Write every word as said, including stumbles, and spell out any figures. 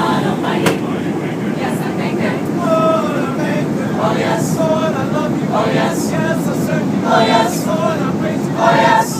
God Almighty. Yes, I thank Him. Lord, I thank you. Oh, yes. Lord, I love you. Oh, yes. Yes, I serve you. Oh, yes. Lord, I praise you. Oh, yes.